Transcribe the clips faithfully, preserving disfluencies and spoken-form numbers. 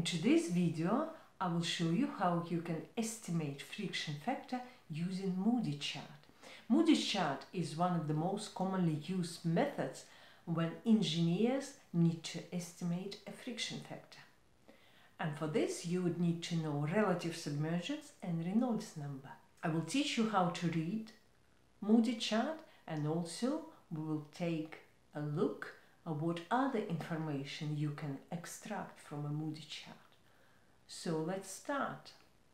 today's video, I will show you how you can estimate friction factor using Moody Chart. Moody Chart is one of the most commonly used methods when engineers need to estimate a friction factor. And for this, you would need to know relative submergence and Reynolds number. I will teach you how to read Moody Chart, and also we will take a look at what other information you can extract from a Moody Chart. So let's start.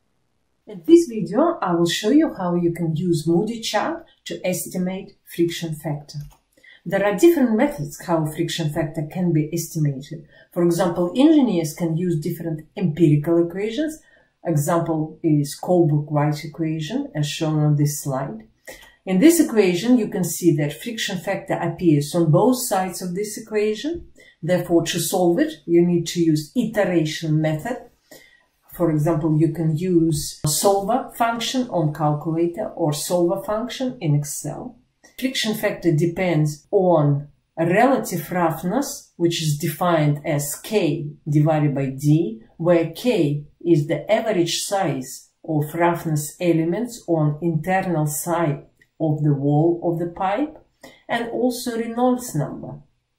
In this video, I will show you how you can use Moody Chart to estimate friction factor. There are different methods how friction factor can be estimated. For example, engineers can use different empirical equations. Example is Colebrook-White equation, as shown on this slide. In this equation, you can see that friction factor appears on both sides of this equation. Therefore, to solve it, you need to use iteration method. For example, you can use solver function on calculator or solver function in Excel. Friction factor depends on relative roughness, which is defined as K divided by D, where K is the average size of roughness elements on internal side of the wall of the pipe, and also Reynolds number.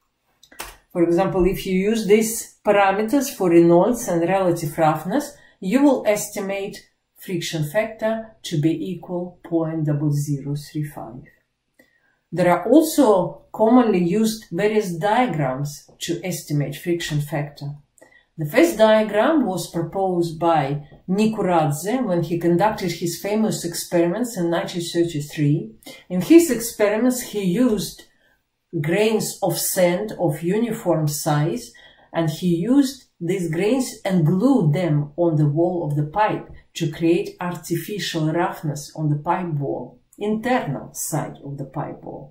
For example, if you use these parameters for Reynolds and relative roughness, you will estimate friction factor to be equal zero point zero zero three five. There are also commonly used various diagrams to estimate friction factor. The first diagram was proposed by Nikuradze when he conducted his famous experiments in nineteen thirty-three. In his experiments, he used grains of sand of uniform size, and he used these grains and glued them on the wall of the pipe to create artificial roughness on the pipe wall, internal side of the pipe wall.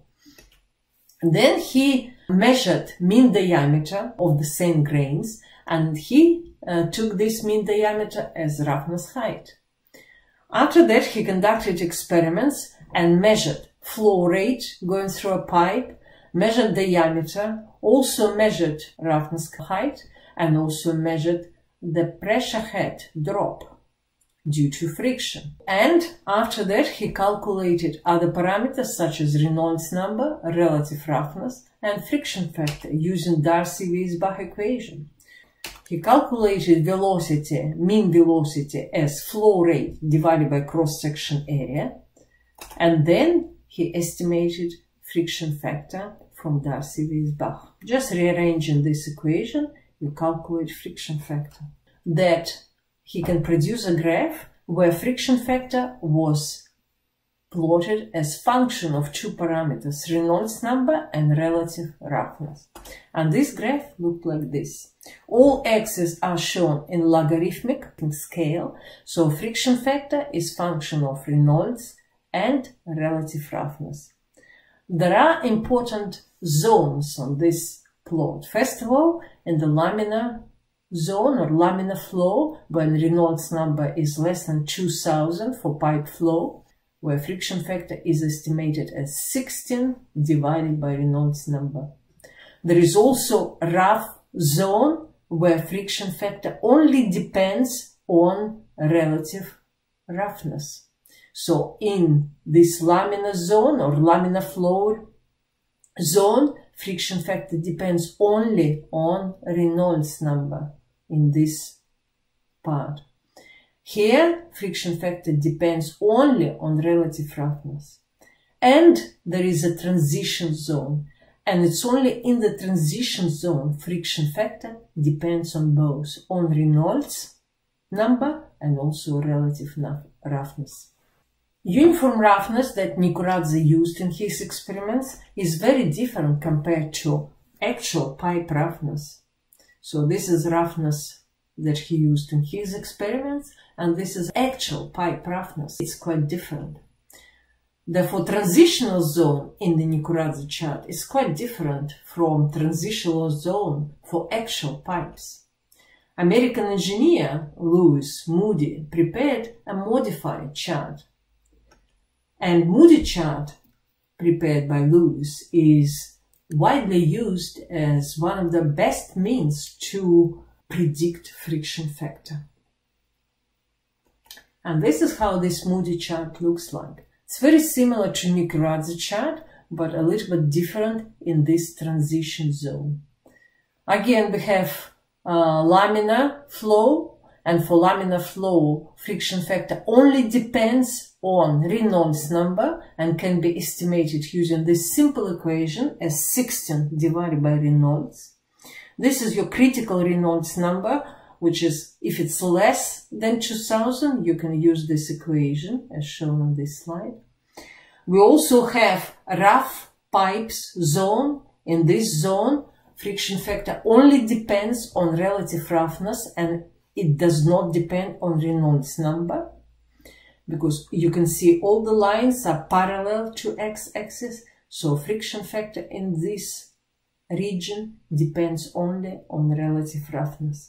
And then he measured mean diameter of the same grains, and he uh, took this mean diameter as roughness height. After that, he conducted experiments and measured flow rate going through a pipe, measured diameter, also measured roughness height, and also measured the pressure head drop due to friction. And after that, he calculated other parameters such as Reynolds number, relative roughness, and friction factor using Darcy-Weisbach equation. He calculated velocity, mean velocity, as flow rate divided by cross-section area, and then he estimated friction factor from Darcy-Weisbach. Just rearranging this equation, you calculate friction factor. That he can produce a graph where friction factor was plotted as function of two parameters, Reynolds number and relative roughness. And this graph looked like this. All axes are shown in logarithmic scale, so friction factor is function of Reynolds and relative roughness. There are important zones on this plot. First of all, in the laminar zone or laminar flow, when Reynolds number is less than two thousand for pipe flow, where friction factor is estimated as sixteen divided by Reynolds number. There is also a rough zone where friction factor only depends on relative roughness. So in this laminar zone or laminar flow zone, friction factor depends only on Reynolds number in this part. Here, friction factor depends only on relative roughness. And there is a transition zone, and it's only in the transition zone friction factor depends on both, on Reynolds number and also relative roughness. Uniform roughness that Nikuradze used in his experiments is very different compared to actual pipe roughness. So this is roughness that he used in his experiments, and this is actual pipe roughness. It's quite different. Therefore, transitional zone in the Nikuradze chart is quite different from transitional zone for actual pipes. American engineer Lewis Moody prepared a modified chart. And Moody Chart, prepared by Lewis, is widely used as one of the best means to predict friction factor. And this is how this Moody chart looks like. It's very similar to Mikuradze chart, but a little bit different in this transition zone. Again, we have uh, laminar flow, and for laminar flow, friction factor only depends on Reynolds number and can be estimated using this simple equation as sixteen divided by Reynolds. This is your critical Reynolds number, which is, if it's less than two thousand, you can use this equation as shown on this slide. We also have rough pipes zone. In this zone, friction factor only depends on relative roughness and it does not depend on Reynolds number, because you can see all the lines are parallel to x-axis, so friction factor in this region depends only on relative roughness.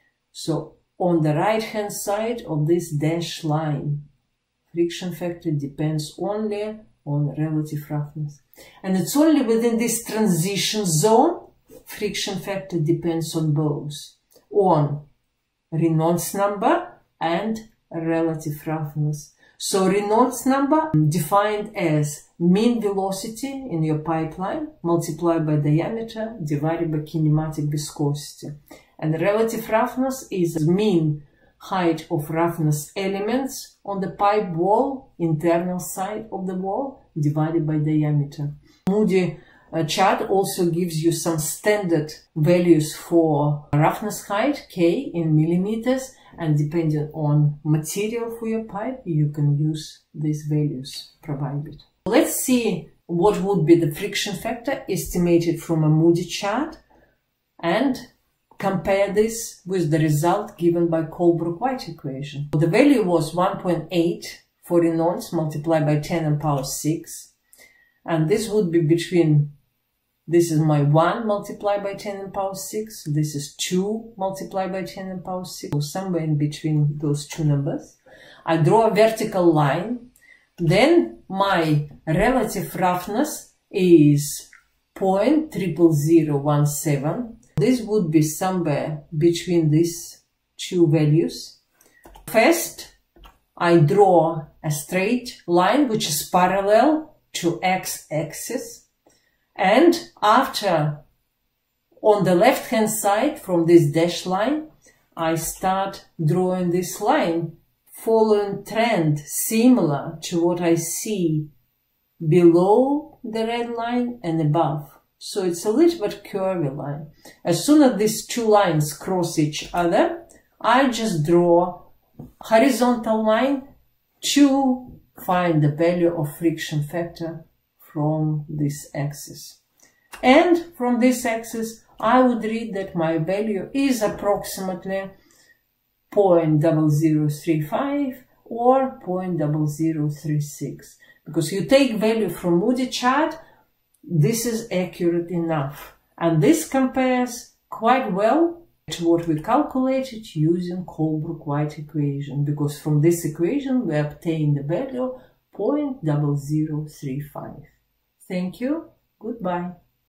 So on the right hand side of this dashed line, friction factor depends only on relative roughness. And it's only within this transition zone, friction factor depends on both, on Reynolds number and relative roughness. So Reynolds number defined as mean velocity in your pipeline multiplied by diameter divided by kinematic viscosity. And relative roughness is mean height of roughness elements on the pipe wall, internal side of the wall, divided by diameter. Moody uh, chart also gives you some standard values for roughness height, K in millimeters, and depending on material for your pipe, you can use these values provided. Let's see what would be the friction factor estimated from a Moody chart and compare this with the result given by Colebrook-White equation. The value was one point eight for Reynolds multiplied by ten to the power six, and this would be between, this is my one multiplied by ten to the power six, this is two multiplied by ten to the power six, so somewhere in between those two numbers. I draw a vertical line, then my relative roughness is zero point zero zero zero one seven. This would be somewhere between these two values. First, I draw a straight line which is parallel to x-axis. And after, on the left-hand side from this dashed line, I start drawing this line following trend similar to what I see below the red line and above. So it's a little bit curvy line. As soon as these two lines cross each other, I just draw horizontal line to find the value of friction factor from this axis. And from this axis, I would read that my value is approximately zero point zero zero three five or zero point zero zero three six. Because you take value from Moody chart, this is accurate enough. And this compares quite well to what we calculated using Colebrook-White equation, because from this equation we obtain the value zero point zero zero three five. Thank you. Goodbye.